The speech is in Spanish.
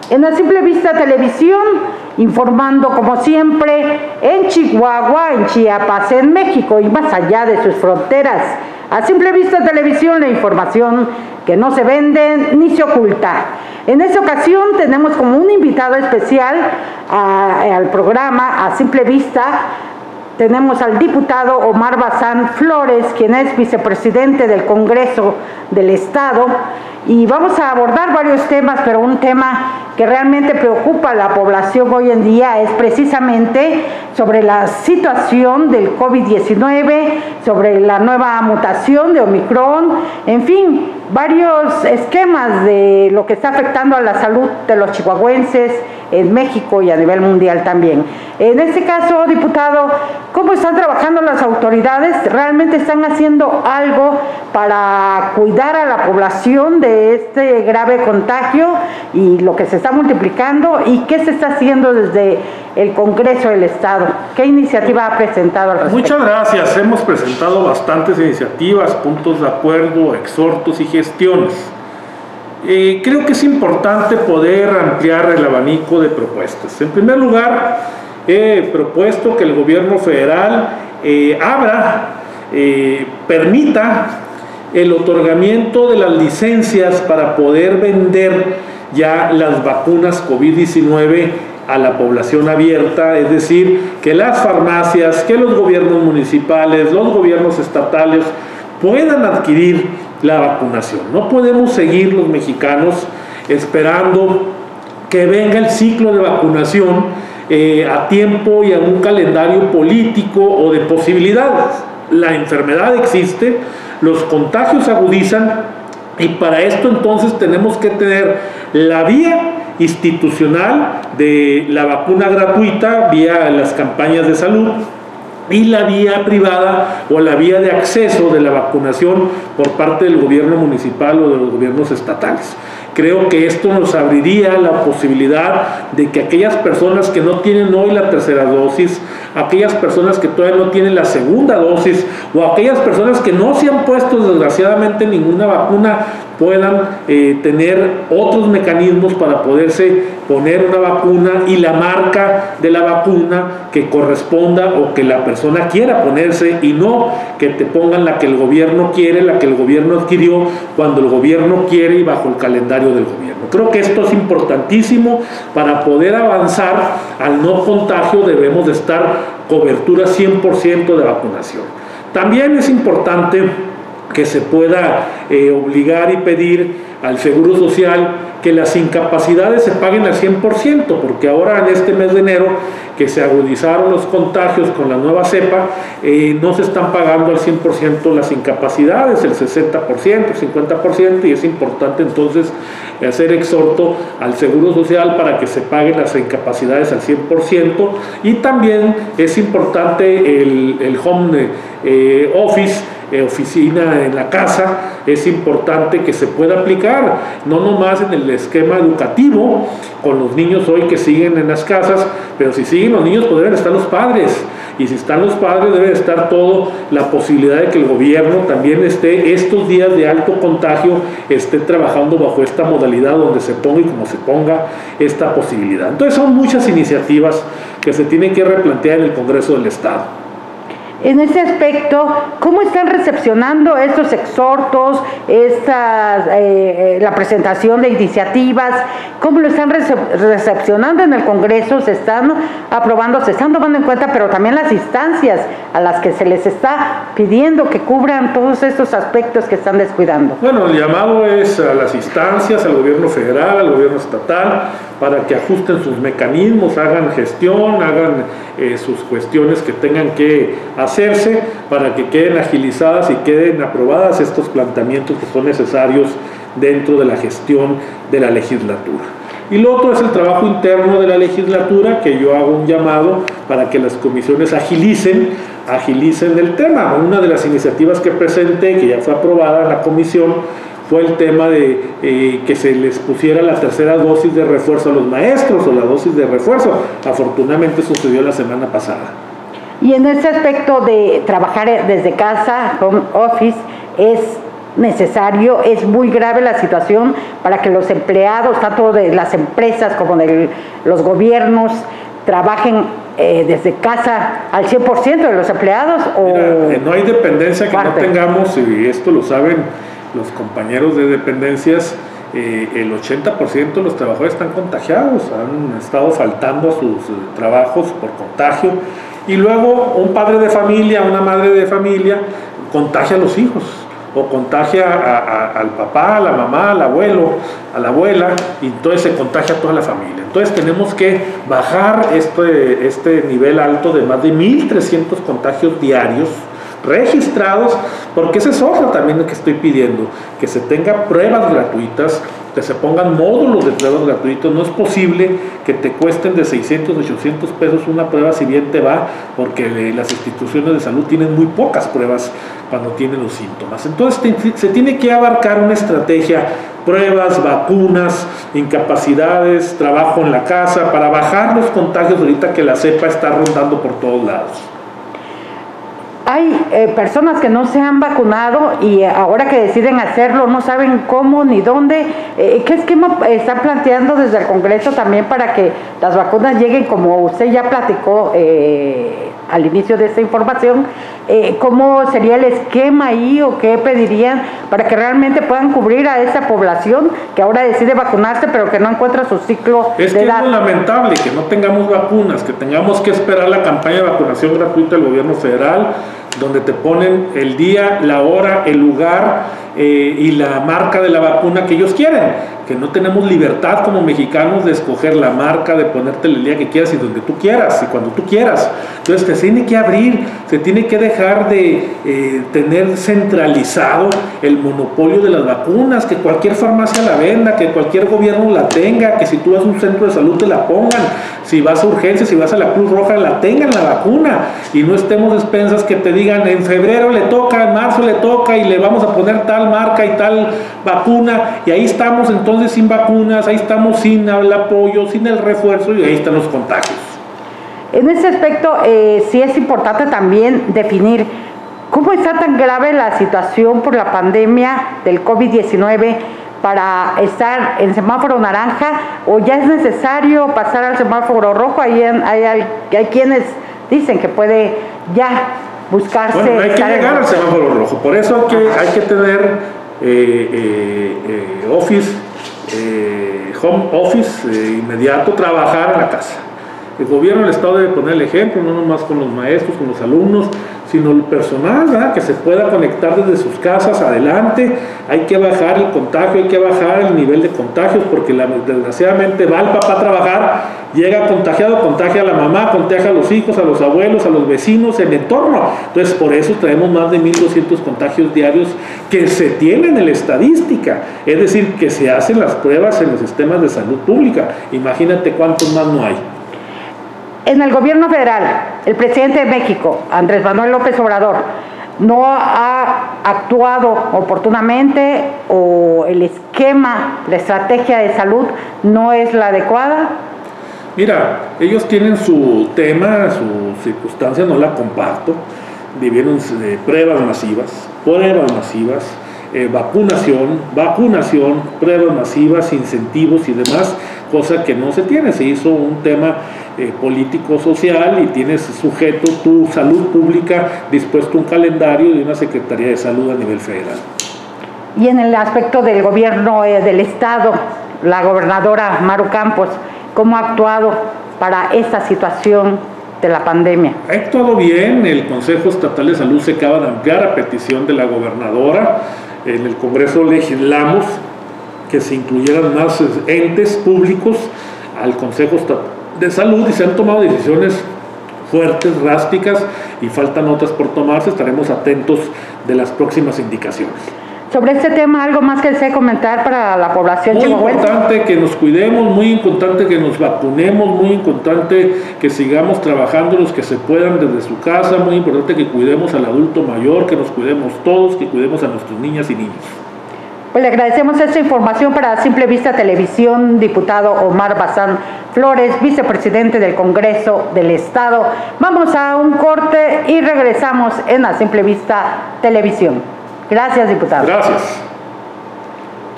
En A Simple Vista Televisión, informando como siempre en Chihuahua, en Chiapas, en México y más allá de sus fronteras. A Simple Vista Televisión, la información que no se vende ni se oculta. En esta ocasión tenemos como un invitado especial al programa A Simple Vista. Tenemos al diputado Omar Bazán Flores, quien es vicepresidente del Congreso del Estado, y vamos a abordar varios temas, pero un tema que realmente preocupa a la población hoy en día es precisamente sobre la situación del COVID-19, sobre la nueva mutación de Omicron, en fin, varios esquemas de lo que está afectando a la salud de los chihuahuenses en México y a nivel mundial también. En este caso, diputado, ¿cómo están trabajando las autoridades? ¿Realmente están haciendo algo para cuidar a la población de este grave contagio y lo que se está multiplicando? ¿Y qué se está haciendo desde el Congreso del Estado? ¿Qué iniciativa ha presentado al respecto? Muchas gracias. Hemos presentado bastantes iniciativas, puntos de acuerdo, exhortos y gestiones. Creo que es importante poder ampliar el abanico de propuestas. En primer lugar, he propuesto que el gobierno federal permita el otorgamiento de las licencias para poder vender ya las vacunas COVID-19 a la población abierta, es decir, que las farmacias, que los gobiernos municipales, los gobiernos estatales puedan adquirir la vacunación. No podemos seguir los mexicanos esperando que venga el ciclo de vacunación a tiempo y a un calendario político o de posibilidades. La enfermedad existe, los contagios agudizan y para esto entonces tenemos que tener la vía institucional de la vacuna gratuita vía las campañas de salud y la vía privada o la vía de acceso de la vacunación por parte del gobierno municipal o de los gobiernos estatales. Creo que esto nos abriría la posibilidad de que aquellas personas que no tienen hoy la tercera dosis, aquellas personas que todavía no tienen la segunda dosis o aquellas personas que no se han puesto desgraciadamente ninguna vacuna puedan tener otros mecanismos para poderse poner una vacuna y la marca de la vacuna que corresponda o que la persona quiera ponerse y no que te pongan la que el gobierno quiere, la que el gobierno adquirió cuando el gobierno quiere y bajo el calendario del gobierno. Creo que esto es importantísimo para poder avanzar al no contagio. Debemos de estar cobertura 100% de vacunación. También es importante que se pueda obligar y pedir al Seguro Social que las incapacidades se paguen al 100%, porque ahora en este mes de enero que se agudizaron los contagios con la nueva cepa, no se están pagando al 100% las incapacidades, el 60%, 50%, y es importante entonces hacer exhorto al Seguro Social para que se paguen las incapacidades al 100%, y también es importante el home office, oficina en la casa, es importante que se pueda aplicar, no nomás en el esquema educativo, con los niños hoy que siguen en las casas, pero si siguen los niños, pues deben estar los padres, y si están los padres, debe estar toda la posibilidad de que el gobierno también esté, estos días de alto contagio, esté trabajando bajo esta modalidad donde se ponga y como se ponga esta posibilidad. Entonces son muchas iniciativas que se tienen que replantear en el Congreso del Estado. En ese aspecto, ¿cómo están recepcionando estos exhortos, la presentación de iniciativas? ¿Cómo lo están recepcionando en el Congreso? ¿Se están aprobando, se están tomando en cuenta, pero también las instancias a las que se les está pidiendo que cubran todos estos aspectos que están descuidando? Bueno, el llamado es a las instancias, al gobierno federal, al gobierno estatal, para que ajusten sus mecanismos, hagan gestión, hagan sus cuestiones que tengan que hacerse para que queden agilizadas y queden aprobadas estos planteamientos que son necesarios dentro de la gestión de la legislatura. Y lo otro es el trabajo interno de la legislatura, que yo hago un llamado para que las comisiones agilicen el tema. Una de las iniciativas que presenté, que ya fue aprobada en la comisión, fue el tema de que se les pusiera la tercera dosis de refuerzo a los maestros o la dosis de refuerzo. Afortunadamente sucedió la semana pasada. Y en este aspecto de trabajar desde casa, home office, es necesario, es muy grave la situación para que los empleados, tanto de las empresas como de los gobiernos, trabajen desde casa al 100% de los empleados. Mira, no hay dependencia que no tengamos, y esto lo saben los compañeros de dependencias. El 80% de los trabajadores están contagiados, han estado faltando a sus trabajos por contagio, y luego un padre de familia, una madre de familia contagia a los hijos, o contagia al papá, a la mamá, al abuelo, a la abuela, y entonces se contagia a toda la familia. Entonces tenemos que bajar este nivel alto de más de 1,300 contagios diarios registrados, porque esa es otra también que estoy pidiendo, que se tenga pruebas gratuitas, que se pongan módulos de pruebas gratuitos. No es posible que te cuesten de 600, 800 pesos una prueba si bien te va, porque las instituciones de salud tienen muy pocas pruebas cuando tienen los síntomas. Entonces se tiene que abarcar una estrategia, pruebas, vacunas, incapacidades, trabajo en la casa, para bajar los contagios ahorita que la cepa está rondando por todos lados. Hay personas que no se han vacunado y ahora que deciden hacerlo no saben cómo ni dónde. ¿Qué esquema están planteando desde el Congreso también para que las vacunas lleguen, como usted ya platicó al inicio de esta información? ¿Cómo sería el esquema ahí o qué pedirían para que realmente puedan cubrir a esa población que ahora decide vacunarse pero que no encuentra su ciclo de edad? Es muy lamentable que no tengamos vacunas, que tengamos que esperar la campaña de vacunación gratuita del gobierno federal, donde te ponen el día, la hora, el lugar y la marca de la vacuna que ellos quieren, que no tenemos libertad como mexicanos de escoger la marca, de ponerte el día que quieras y donde tú quieras y cuando tú quieras. Entonces se tiene que abrir, se tiene que dejar de tener centralizado el monopolio de las vacunas, que cualquier farmacia la venda, que cualquier gobierno la tenga, que si tú vas a un centro de salud te la pongan, si vas a urgencias, si vas a la Cruz Roja la tengan la vacuna, y no estemos a expensas que te digan en febrero le toca, en marzo le toca y le vamos a poner tal marca y tal vacuna, y ahí estamos entonces sin vacunas, ahí estamos sin el apoyo, sin el refuerzo, y ahí están los contagios. En ese aspecto sí es importante también definir cómo está tan grave la situación por la pandemia del COVID-19 para estar en semáforo naranja, o ya es necesario pasar al semáforo rojo. Hay quienes dicen que puede ya buscarse. Bueno, hay que llegar al semáforo rojo, por eso hay que tener home office inmediato, trabajar en la casa. El gobierno del estado debe poner el ejemplo, no nomás con los maestros, con los alumnos, sino el personal, ¿verdad? Que se pueda conectar desde sus casas adelante. Hay que bajar el contagio, hay que bajar el nivel de contagios, porque desgraciadamente va el papá a trabajar, llega contagiado, contagia a la mamá, contagia a los hijos, a los abuelos, a los vecinos, el entorno. Entonces por eso traemos más de 1,200 contagios diarios que se tienen en la estadística, es decir, que se hacen las pruebas en los sistemas de salud pública. Imagínate cuántos más no hay. En el gobierno federal, el presidente de México, Andrés Manuel López Obrador, no ha actuado oportunamente, o el esquema, la estrategia de salud no es la adecuada. Mira, ellos tienen su tema, su circunstancia, no la comparto. Vivieron pruebas masivas, vacunación, pruebas masivas, incentivos y demás, cosa que no se tiene. Se hizo un tema político-social y tienes sujeto tu salud pública, dispuesto un calendario de una Secretaría de Salud a nivel federal. Y en el aspecto del gobierno del estado, la gobernadora Maru Campos, ¿cómo ha actuado para esta situación de la pandemia? Ha actuado bien. El Consejo Estatal de Salud se acaba de ampliar a petición de la gobernadora. En el Congreso legislamos que se incluyeran más entes públicos al Consejo Estatal de Salud, y se han tomado decisiones fuertes, drásticas, y faltan otras por tomarse. Estaremos atentos de las próximas indicaciones. Sobre este tema, ¿algo más que desee comentar para la población chihuahuense? Muy importante que nos cuidemos, muy importante que nos vacunemos, muy importante que sigamos trabajando los que se puedan desde su casa, muy importante que cuidemos al adulto mayor, que nos cuidemos todos, que cuidemos a nuestras niñas y niños. Pues le agradecemos esta información para Simple Vista Televisión, diputado Omar Bazán Flores, vicepresidente del Congreso del Estado. Vamos a un corte y regresamos en la Simple Vista Televisión. Gracias, diputado. Gracias.